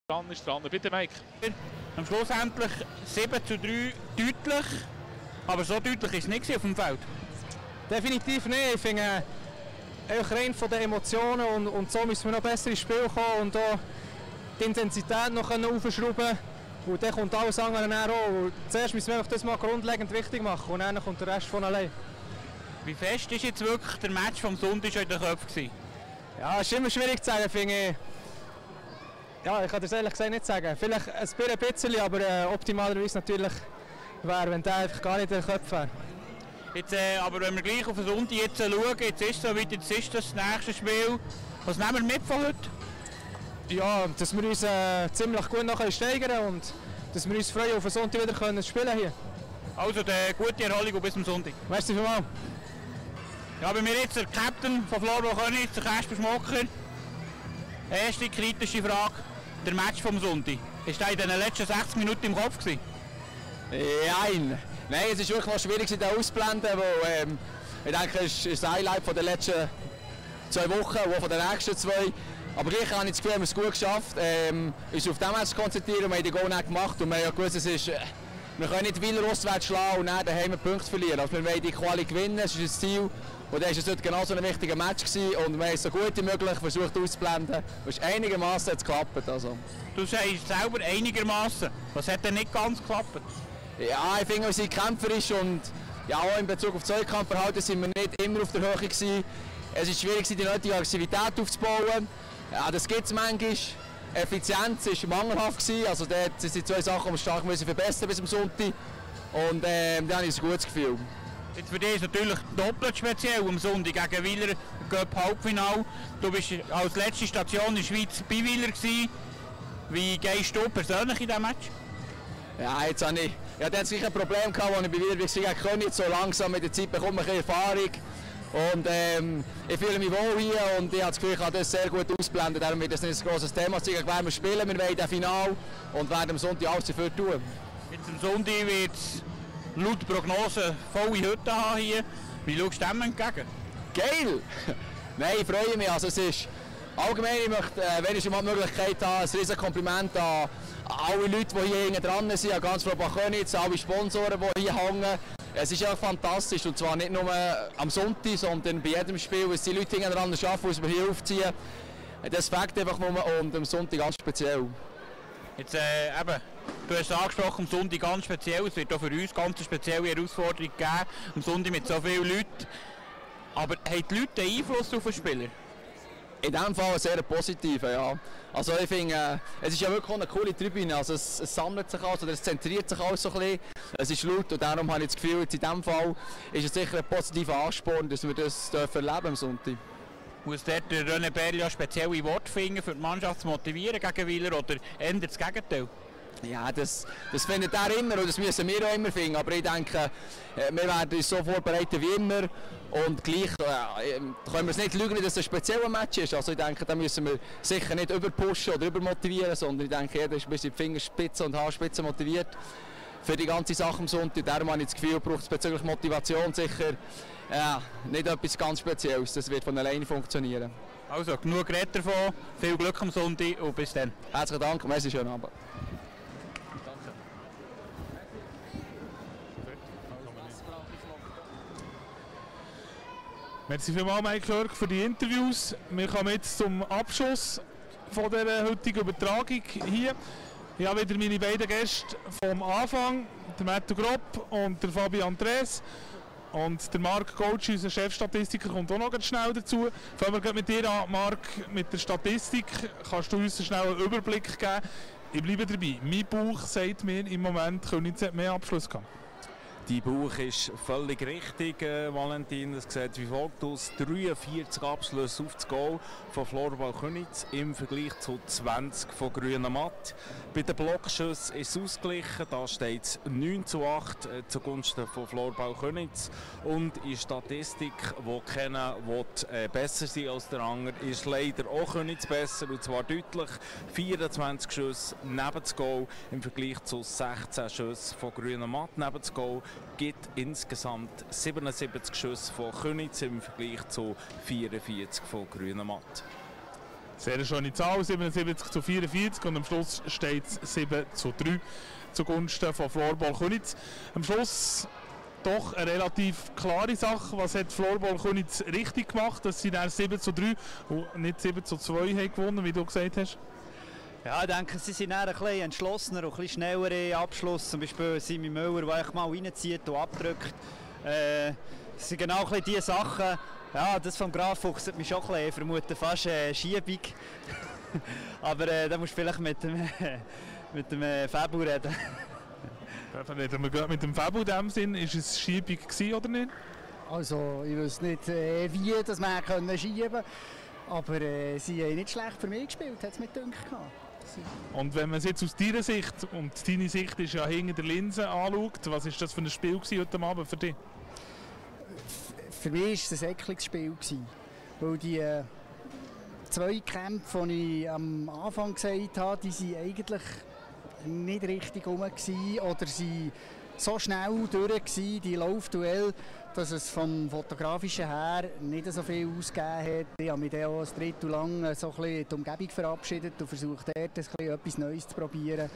Dran ist dran. Bitte, Mike. Am Schluss endlich 7:3 deutlich, aber so deutlich ist es nicht auf dem Feld. Definitiv nicht. Ich finde, rein von den Emotionen und so müssen wir noch besser ins Spiel kommen und auch die Intensität noch aufschrauben. Und dann kommt alles andere auch. Und zuerst müssen wir das mal grundlegend richtig machen und dann kommt der Rest von allein. Wie fest ist jetzt wirklich der Match vom Sonntag in den Köpfen? Ja, es ist immer schwierig zu sagen, finde ich. Ja, ich kann das ehrlich gesagt nicht sagen. Vielleicht ein bisschen, aber optimalerweise natürlich wäre, wenn der einfach gar nicht in den Köpfen wäre. Jetzt, aber wenn wir gleich auf den Sonntag jetzt schauen, jetzt ist es soweit, jetzt ist das nächste Spiel. Was nehmen wir mit von heute? Ja, dass wir uns ziemlich gut noch steigern können und dass wir uns freuen, auf den Sonntag wieder können spielen hier. Also, eine gute Erholung und bis zum Sonntag. Merci vielmals. Ja, bei mir jetzt der Captain von Floorball Köniz, der Kasper Schmocker. Erste kritische Frage, der Match vom Sonntag. Ist der in den letzten 60 Minuten im Kopf gewesen? Nein, es ist wirklich noch schwierig, den auszublenden, weil ich denke, es ist das Highlight von den letzten 2 Wochen und auch von den nächsten 2. Aber gleich habe ich das Gefühl, wir haben es gut geschafft, uns auf den Match zu konzentrieren und wir haben den Goal nicht gemacht. Und wir haben ja gewusst, wir können nicht Wieler auswärts schlagen und dann daheim Punkte verlieren. Also wir wollen die Quali gewinnen, das ist das Ziel. Und dann war es heute genauso ein wichtiger Match gewesen und wir haben es so gut wie möglich versucht auszublenden. Es hat einigermaßen geklappt. Also. Du sagst selber einigermaßen. Was hat denn nicht ganz geklappt? Ja, ich finde, wir sind kämpferisch und ja, auch in Bezug auf Zweikampfverhalten sind wir nicht immer auf der Höhe gewesen. Es ist schwierig, die nötige Aggressivität aufzubauen. Ja, das gibt es manchmal. Effizienz war mangelhaft gewesen. Also dort sind die 2 Sachen, die wir stark verbessern bis zum Sonntag. Und dann habe ich ein gutes Gefühl. Jetzt für dich ist natürlich doppelt speziell am Sonntag gegen Wieler Cup Halbfinale. Du bist als letzte Station in der Schweiz bei Wieler gewesen. Wie gehst du persönlich in diesem Match? Ja, jetzt habe ich jetzt ein Problem gehabt, als ich bei Wieler war gegen Köniz. So langsam mit der Zeit bekomme ich ein bisschen Erfahrung. Und ich fühle mich wohl hier und ich habe das Gefühl, ich kann das sehr gut ausblenden. Darum wird das nicht ein grosses Thema sein. Wir spielen, wir wollen das Finale und werden am Sonntag alles dafür tun. Jetzt am Sonntag wird es laut Prognose volle Hütte haben hier. Wie schaust du dem entgegen? Geil! Nein, ich freue mich. Also, es ist allgemein, ich möchte, wenn ich schon mal die Möglichkeit habe, ein riesen Kompliment an alle Leute, die hier hinten dran sind, an ganz Floorball Köniz, alle Sponsoren, die hier hängen. Es ist ja fantastisch und zwar nicht nur am Sonntag, sondern bei jedem Spiel, was die Leute hinten dran schaffen, was wir hier aufziehen. Das fängt einfach nur und am Sonntag ganz speziell. Jetzt eben, du hast es angesprochen, am Sonntag ganz speziell. Es wird auch für uns ganz eine spezielle Herausforderung geben, am Sonntag mit so vielen Leuten. Aber haben die Leute einen Einfluss auf den Spieler? In diesem Fall einen sehr positiven, ja. Also ich finde, es ist ja wirklich eine coole Tribüne, also es sammelt sich alles oder es zentriert sich alles so ein bisschen. Es ist laut und darum habe ich das Gefühl, jetzt in diesem Fall ist es sicher ein positiver Ansporn, dass wir das erleben am Sonntag. Muss dort der René Berlia spezielle Worte finden, für die Mannschaft zu motivieren gegen Wieler oder ändert das Gegenteil? Ja, das findet er immer und das müssen wir auch immer finden. Aber ich denke, wir werden uns so vorbereiten wie immer. Und gleich können wir es nicht lügen, dass es ein spezieller Match ist. Also ich denke, da müssen wir sicher nicht überpushen oder übermotivieren, sondern ich denke, jeder ist ein bisschen Fingerspitze und Haarspitze motiviert für die ganze Sache am Sonntag. Darum habe ich das Gefühl, braucht es bezüglich Motivation sicher nicht etwas ganz Spezielles. Das wird von alleine funktionieren. Also, genug geredet davon. Viel Glück am Sonntag und bis dann. Herzlichen Dank, merci, schönen Abend. Merci vielmals, Mike Jörg, für die Interviews. Wir kommen jetzt zum Abschluss von der heutigen Übertragung hier. Ich habe wieder meine beiden Gäste vom Anfang, der Matthew Gropp und der Fabian Tres. Und der Marc Coach, unser Chefstatistiker, kommt auch noch ganz schnell dazu. Fangen wir mit dir an, Marc, mit der Statistik. Kannst du uns schnell einen Überblick geben? Ich bleibe dabei. Mein Bauch sagt mir im Moment, Köniz hat mehr Abschluss gehabt. Die Bauch ist völlig richtig, Valentin. Es sieht wie folgt aus: 43 Abschlüsse auf das Goal von Floorball Köniz im Vergleich zu 20 von Grüner Matt. Bei den Blockschüssen ist es ausgeglichen. Da steht es 9:8 zugunsten von Floorball Köniz. Und in Statistik, die kennen, will besser sein als der andere, ist leider auch Köniz besser. Und zwar deutlich. 24 Schüsse neben das Goal im Vergleich zu 16 Schüssen von Grüner Matt neben das Goal. Gibt insgesamt 77 Schüsse von Köniz im Vergleich zu 44 von Grüner Matt. Sehr schöne Zahl, 77:44 und am Schluss steht es 7:3 zugunsten von Floorball Köniz. Am Schluss doch eine relativ klare Sache. Was hat Floorball Köniz richtig gemacht, dass sie dann 7:3 und nicht 7:2 haben gewonnen, wie du gesagt hast? Ja, ich denke, sie sind ein bisschen entschlossener und ein bisschen schneller im Abschluss. Zum Beispiel Simi Müller, der echt mal reinzieht und abdrückt. Das sind genau diese Sachen. Ja, das vom Graf Fuchs hat mich schon ein bisschen vermuten, fast Schiebung. Aber da musst du vielleicht mit dem Fabu reden. Reden wir gerade mit dem Fabu in dem Sinn. Ist es Schiebung gewesen, oder nicht? Also, ich weiß nicht, wie das man schieben konnte. Aber sie haben nicht schlecht für mich gespielt, hat es mir gedacht. Und wenn man es jetzt aus deiner Sicht, und deine Sicht ist ja hinter der Linse, anschaut, was war das für ein Spiel heute Abend für dich? Für mich war es ein ekliges Spiel. Weil die zwei Kämpfe, die ich am Anfang gesagt habe, die waren eigentlich nicht richtig rum oder sie so schnell durch die Laufduell, dass es vom Fotografischen her nicht so viel ausgegeben hat. Ich habe mich dann auch ein Drittel lang so ein bisschen die Umgebung verabschiedet und versucht, dort etwas Neues zu probieren,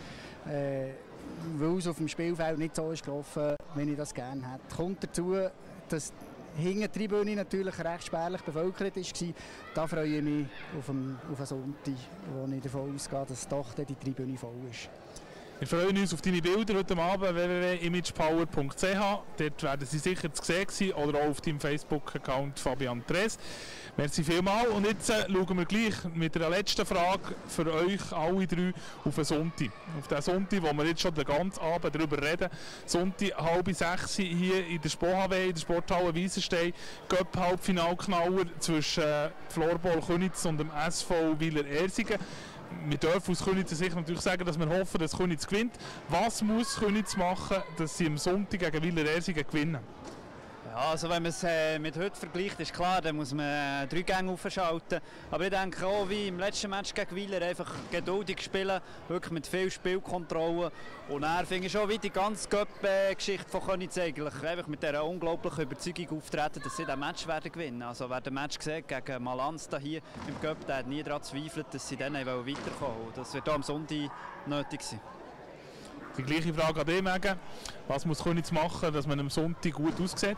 weil es auf dem Spielfeld nicht so ist gelaufen, wie ich das gerne hätte. Kommt dazu, dass hinter der Tribüne natürlich recht spärlich bevölkert war. Da freue ich mich auf einen Sonntag, wo ich davon ausgehe, dass doch die Tribüne voll ist. Wir freuen uns auf deine Bilder heute Abend, www.imagepower.ch. Dort werden sie sicher zu sehen sein oder auch auf deinem Facebook-Account Fabian Tres. Merci vielmals. Und jetzt schauen wir gleich mit der letzten Frage für euch alle drei auf den Sonntag. Auf den Sonntag, wo wir jetzt schon den ganzen Abend darüber reden. Sonntag 5:30 hier in der SPOHW, in der Sporthalle Wiesenstein. Cup-Halbfinalknaller zwischen Floorball Köniz und dem SV Weiler-Ersingen. Wir dürfen aus Köniz sicher natürlich sagen, dass wir hoffen, dass Köniz gewinnt. Was muss Köniz machen, dass sie am Sonntag gegen Weiler-Ersingen gewinnen? Ja, also wenn man es mit heute vergleicht, ist klar, dann muss man 3 Gänge aufschalten. Aber ich denke auch, wie im letzten Match gegen Weiler, einfach geduldig spielen, wirklich mit viel Spielkontrolle. Und dann finde ich schon wie die ganze Cup-Geschichte von Köniz eigentlich, einfach mit dieser unglaublichen Überzeugung auftreten, dass sie das Match werden gewinnen. Also wer das Match sieht gegen Malanz hier im Cup, der hat nie daran zweifelt, dass sie dann weiterkommen wollen. Das wird auch am Sonntag nötig sein. Die gleiche Frage an dich, Megan. Was muss Köniz machen, dass man am Sonntag gut aussieht?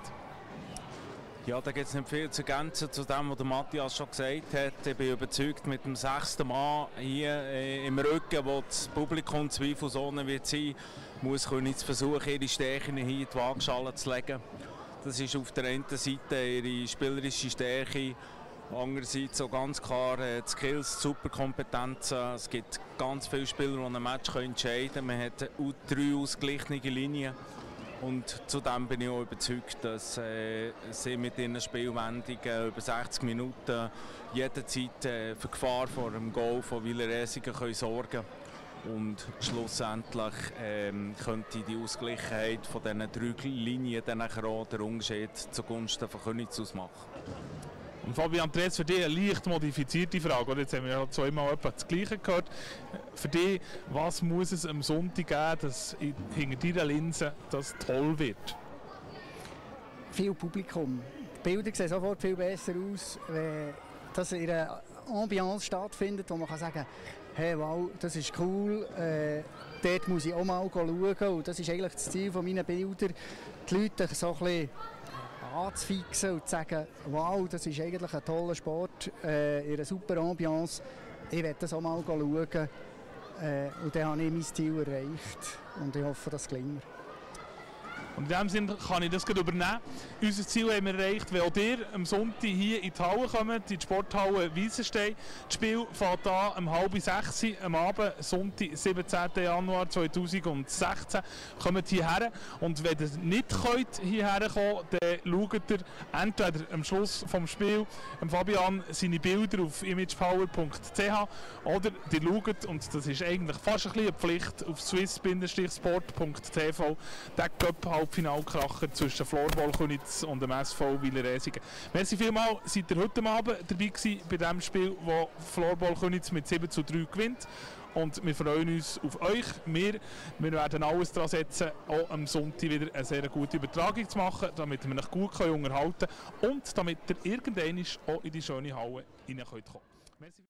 Ja, da gibt es nicht viel zu ergänzen zu dem, was der Matthias schon gesagt hat. Ich bin überzeugt, mit dem 6. Mann hier im Rücken, wo das Publikum zweifelsohne wird sein, muss Köniz versuchen, ihre Stärken hier in die Waagschale zu legen. Das ist auf der einen Seite ihre spielerische Stärke, andererseits auch ganz klar die Skills, die Superkompetenzen. Es gibt ganz viele Spieler, die ein Match entscheiden können. Man hat 3 ausgeglichene Linien. Und zudem bin ich auch überzeugt, dass sie mit ihren Spielwendungen über 60 Minuten jederzeit für Gefahr vor dem Goal von Weiler-Ersingen sorgen können. Und schlussendlich könnte die Ausgleichheit von diesen 3 Linien dann auch den Unterschied zugunsten von Köniz ausmachen. Und Fabian Tres, für dich eine leicht modifizierte Frage. Oder? Jetzt haben wir ja zweimal etwa das Gleiche gehört. Für dich, was muss es am Sonntag geben, dass hinter deiner Linse das toll wird? Viel Publikum. Die Bilder sehen sofort viel besser aus, wenn das in einer Ambiance stattfindet, wo man kann sagen, hey, wow, das ist cool, dort muss ich auch mal schauen. Und das ist eigentlich das Ziel meiner Bilder, die Leute so ein bisschen anzufixen und zu sagen, wow, das ist eigentlich ein toller Sport, in einer super Ambiance. Ich werde das auch mal schauen. Und dann habe ich mein Ziel erreicht. Und ich hoffe, das gelingt mir. Und in diesem Sinne kann ich das übernehmen. Unser Ziel haben wir erreicht, wenn auch ihr am Sonntag hier in die Halle kommt, in die Sporthalle Wiesenstein. Das Spiel fängt an um 5:30 am Abend, Sonntag, 17. Januar 2016. Kommt hierher. Und wenn ihr nicht hierher kommen könnt, dann schaut ihr entweder am Schluss des Spiels Fabian seine Bilder auf imagepower.ch oder ihr schaut, und das ist eigentlich fast ein bisschen eine Pflicht, auf swiss-sport.tv, den Cup-Halbfinalkracher zwischen Floorball Köniz und dem SV Weiler-Ersingen. Merci vielmals, seid ihr heute Abend dabei gewesen bei dem Spiel, wo Floorball Köniz mit 7:3 gewinnt. Und wir freuen uns auf euch. Wir werden alles daran setzen, auch am Sonntag wieder eine sehr gute Übertragung zu machen, damit wir euch gut unterhalten können und damit ihr irgendwann auch in die schöne Halle rein könnt kommen. Merci.